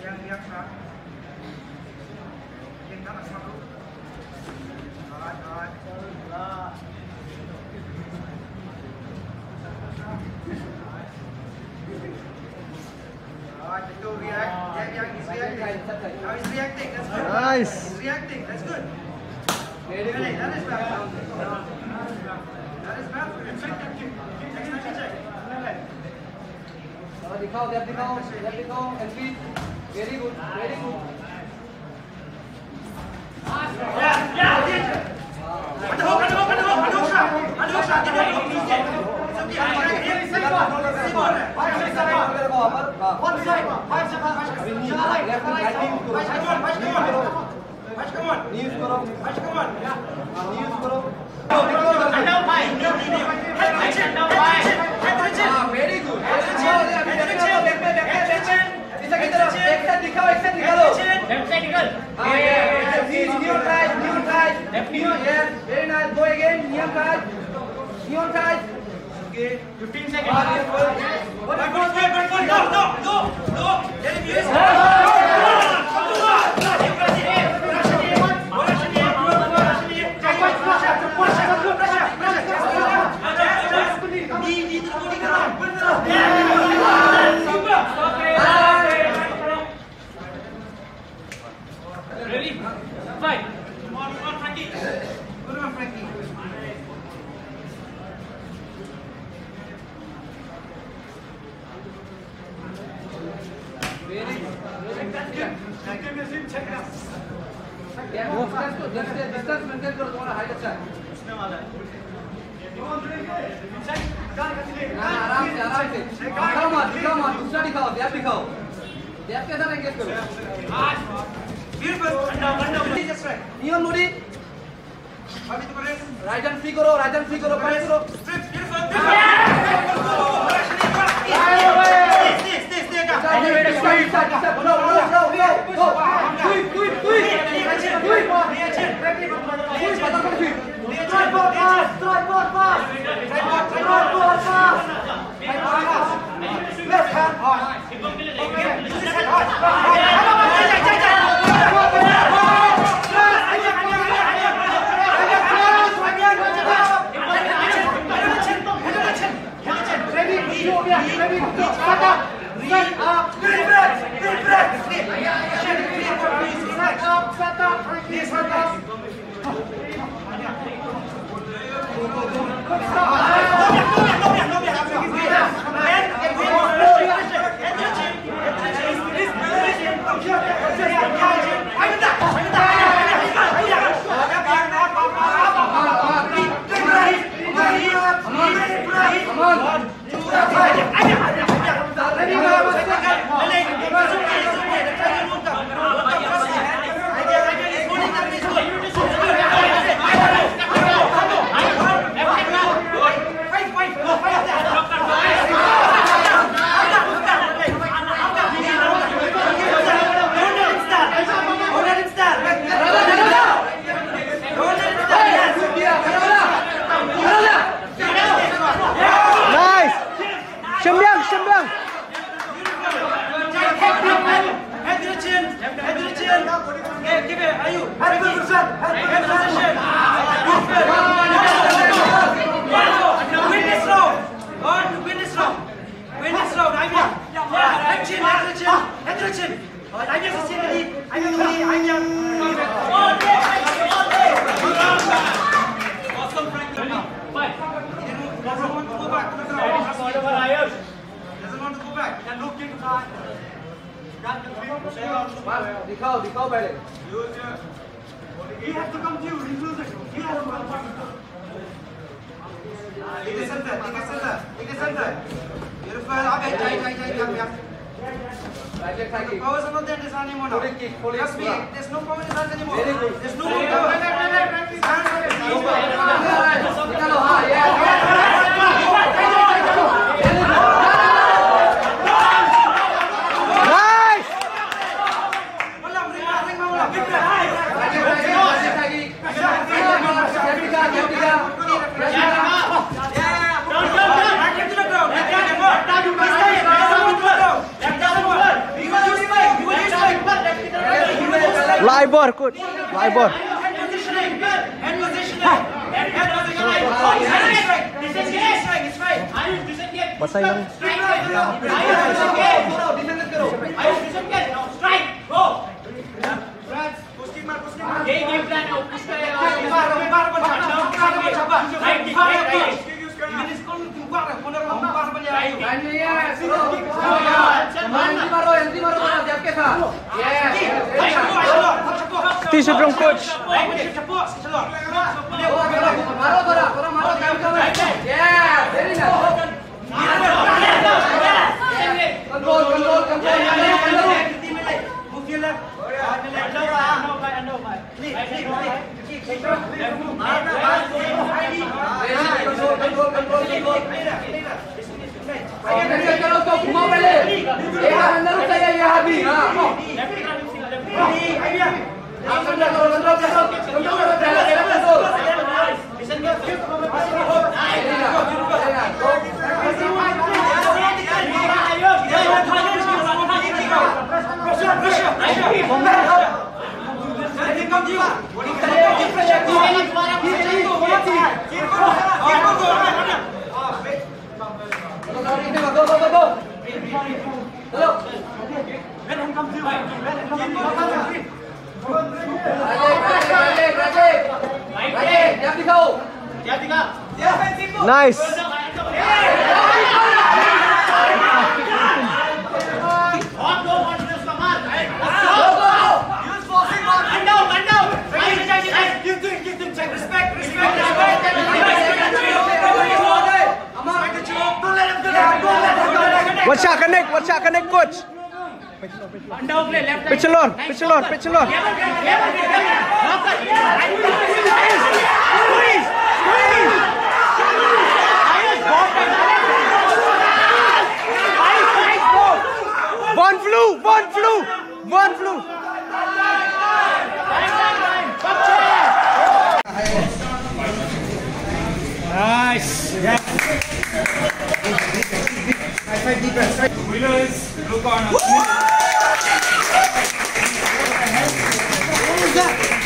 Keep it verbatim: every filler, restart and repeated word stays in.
Yang yang shot. Yang tak nak satu. Alright, alright. Alright, to react. Yang yang is reacting. Now he's reacting. That's good. Nice. He's reacting. That's good. Very good. That is bad. That is bad. Check, check, check. Next time check. दिखाओ जब दिखाओ जब दिखाओ entry very good very good Ada hook, ada hook, ada hook, ada hook shot, ada hook shot. Tidak hook easy. Seperti apa yang ini? Simon, Simon. One side, five seconds. Left and right team. Come on, come on, come on. News करो, Come on. news करो. Now five. Attention, now five. Attention. Very good. दिखाओ एक से निकालो left side निकल हां ये new type new type new yes very nice go again new type new type okay fifteen seconds What what what what no no no no let him use ready fight Come on, come on, Frankie. Good one, Frankie. Very Give me some check now. या distance को distance maintain करो तुम्हारा height अच्छा है इसमें वाला है. Come on, Frankie. Check. हां आराम से आराम से दिखाओ मत दिखाओ मत दूसरा दिखाओ दैप दिखाओ दैप के साथ एंगेज करो Beautiful. Down, down. Just right. नियम मोड़ी Habis tu press. Right hand free करो राइट हैंड फ्री करो प्रेस करो Strip. Beautiful. Beautiful. Stay, stay, stay, stay. No, no, no, no, go. Quick, quick, quick. Quick. Quick, patah kan quick. Try ball pass, try ball pass. Try ball pass. Left hand hard. Okay. This hand hard. Ready? Ready? Patah. Right up. Deep breath. Deep breath. Right up. Patah. Please, patah. Sembiang, sembiang. Head to the chin. Head to the chin. Okay, give it. Are you? Head to the position. Head to the position. Win this round. On, win this round. Win this round. I'm here. Head chin. Head to the chin. Head to the chin. I'm here to chin. I'm here to chin. I'm here. All day. All day. Awesome, Frankie. fight Doesn't want to go back to the ground. Doesn't want to go back. Can look into the दिखाओ दिखाओ पहले He has to come to you. Refuse it. He has to come to you. Take a center. Take a center. Take a center. Beautiful. Up it. Jai, jai, jai, jai, jai. Right leg The kick powers are not there in this hand anymore now. Fully kick, fully Trust me. kick. There's no power in this hand anymore. Very good. There's no more power. निकालो हां yes He will use Libor, coach. Libor. Head positioning. Head positioning. Head positioning. Oh, it's right. It's right. It's right. It's right. Ayush, disengage. Pasay lang. Strike. Ayush, disengage. Ayush, disengage. Now strike. Go. ये game plan है push करेगा right right Ini sekolah tu buat lah, kau dah buat apa dia? Tisu from coach. Control, control, control. घुमाओ पहले अंदर रुक जाइए यहाँ भी Nice. One shot connect, one shot connect, coach. Pitch alone, pitch alone, pitch alone. One flew, one flew, one flew. Nice. Yeah. High five defense. Winners, look on.